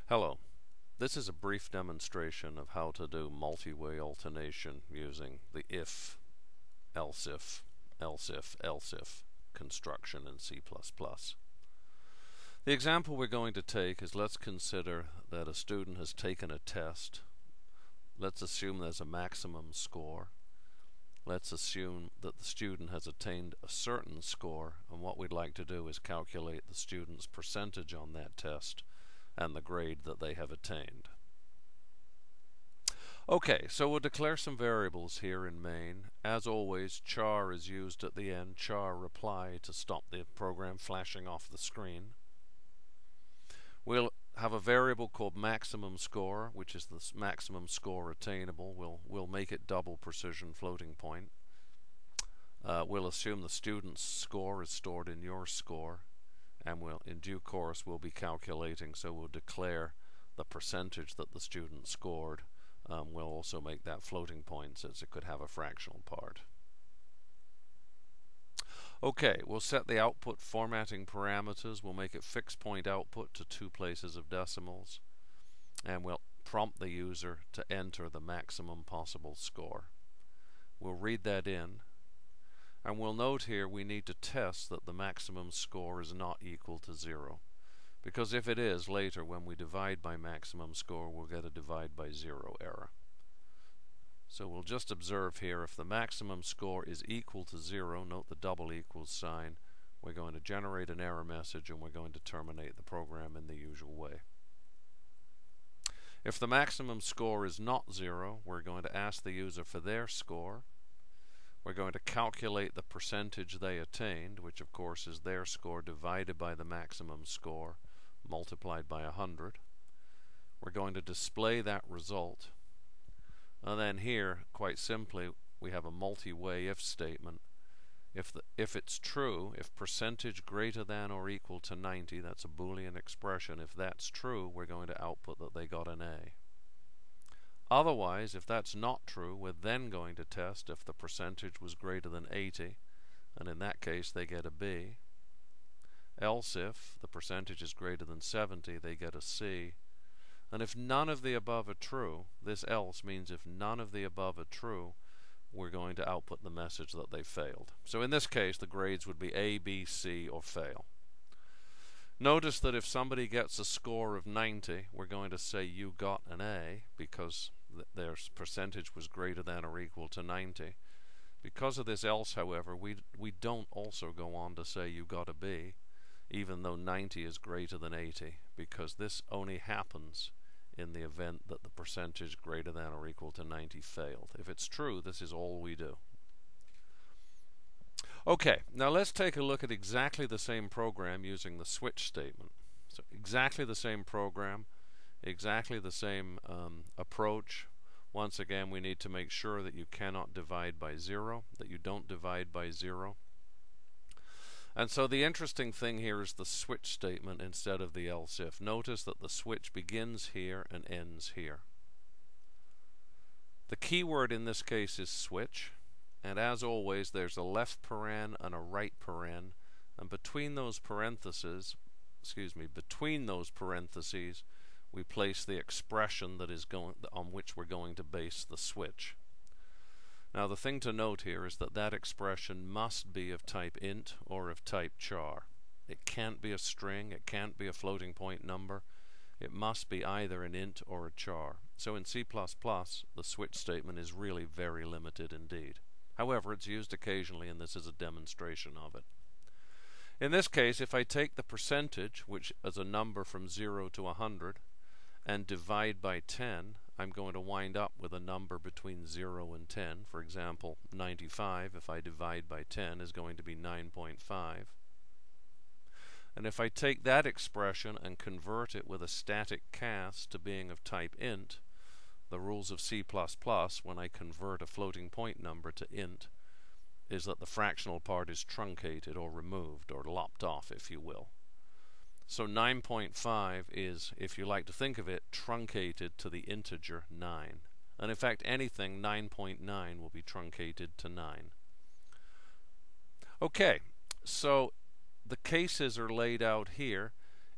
Hello. This is a brief demonstration of how to do multi-way alternation using the if, else if construction in C++. The example we're going to take is, let's consider that a student has taken a test. Let's assume there's a maximum score. Let's assume that the student has attained a certain score, and what we'd like to do is calculate the student's percentage on that test and the grade that they have attained. Okay, so we'll declare some variables here in main. As always, char is used at the end, char reply, to stop the program flashing off the screen. We'll have a variable called maximum score, which is the maximum score attainable. We'll make it double precision floating point. We'll assume the student's score is stored in your score, and in due course we'll be calculating, so we'll declare the percentage that the student scored. We'll also make that floating point, since it could have a fractional part. Okay, we'll set the output formatting parameters. We'll make it fixed point output to 2 places of decimals, and we'll prompt the user to enter the maximum possible score. We'll read that in, and we'll note here we need to test that the maximum score is not equal to 0, because if it is, later when we divide by maximum score, we'll get a divide by 0 error. So we'll just observe here, if the maximum score is equal to 0, note the double equals sign, we're going to generate an error message, and we're going to terminate the program in the usual way. If the maximum score is not 0, we're going to ask the user for their score. We're going to calculate the percentage they attained, which of course is their score divided by the maximum score multiplied by 100. We're going to display that result. And then here, quite simply, we have a multi-way if statement. If it's true, if percentage greater than or equal to 90, that's a Boolean expression. If that's true, we're going to output that they got an A. Otherwise, if that's not true, we're then going to test if the percentage was greater than 80, and in that case they get a B. Else, if the percentage is greater than 70, they get a C. And if none of the above are true, this else means if none of the above are true, we're going to output the message that they failed. So in this case, the grades would be A, B, C, or fail. Notice that if somebody gets a score of 90, we're going to say you got an A, because their percentage was greater than or equal to 90. Because of this else, however, we don't also go on to say you got a B, even though 90 is greater than 80, because this only happens in the event that the percentage greater than or equal to 90 failed. If it's true, this is all we do. Okay, now let's take a look at exactly the same program using the switch statement. So exactly the same program, exactly the same approach. Once again, we need to make sure that you cannot divide by 0, that you don't divide by 0. And so the interesting thing here is the switch statement instead of the else if. Notice that the switch begins here and ends here. The key word in this case is switch, and as always there's a left paren and a right paren, and between those parentheses, we place the expression that is on which we're going to base the switch. Now the thing to note here is that expression must be of type int or of type char. It can't be a string, it can't be a floating point number. It must be either an int or a char. So in C++, the switch statement is really very limited indeed. However, it's used occasionally, and this is a demonstration of it. In this case, if I take the percentage, which is a number from 0 to 100, and divide by 10, I'm going to wind up with a number between 0 and 10. For example, 95, if I divide by 10, is going to be 9.5. And if I take that expression and convert it with a static cast to being of type int, the rules of C++, when I convert a floating point number to int, is that the fractional part is truncated or removed or lopped off, if you will. So 9.5 is, if you like to think of it, truncated to the integer 9. And in fact, anything 9.9 will be truncated to 9. Okay, so the cases are laid out here.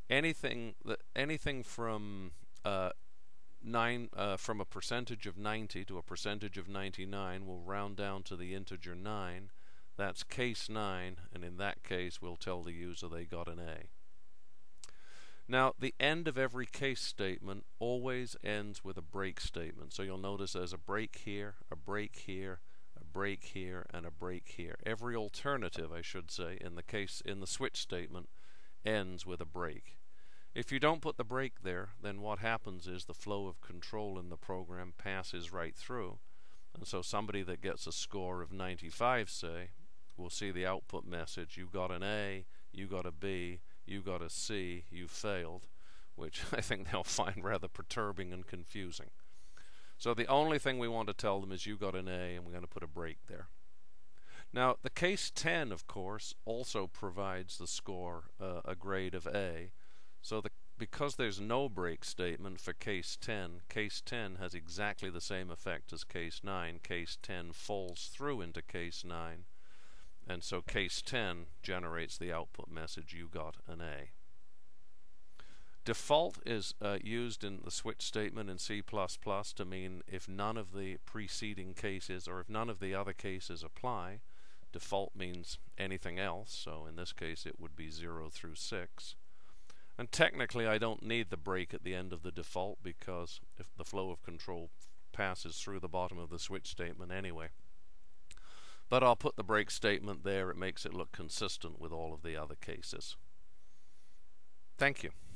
anything from from a percentage of 90 to a percentage of 99 will round down to the integer 9. That's case 9, and in that case we'll tell the user they got an A. Now, the end of every case statement always ends with a break statement. So you'll notice there's a break here, a break here, a break here, and a break here. Every alternative, I should say, in the switch statement ends with a break. If you don't put the break there, then what happens is the flow of control in the program passes right through. And so somebody that gets a score of 95, say, will see the output message, you got an A, you got a B, you got a C, you failed, which I think they'll find rather perturbing and confusing. So the only thing we want to tell them is you got an A, and we're going to put a break there. Now, the case 10, of course, also provides the score a grade of A. So because there's no break statement for case 10 has exactly the same effect as case 9. Case 10 falls through into case 9. And so case 10 generates the output message, you got an A. Default is used in the switch statement in C++ to mean if none of the preceding cases or if none of the other cases apply. Default means anything else, so in this case it would be 0 through 6. And technically I don't need the break at the end of the default because if the flow of control passes through the bottom of the switch statement anyway. But I'll put the break statement there. It makes it look consistent with all of the other cases. Thank you.